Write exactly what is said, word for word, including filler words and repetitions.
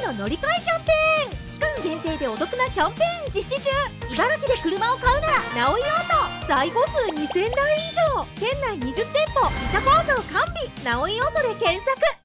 の乗り換えキャンペーン。期間限定でお得なキャンペーン実施中。茨城で車を買うなら直井オート。在庫数にせんだい以上、県内にじゅってんぽ、自社工場完備。直井オートで検索。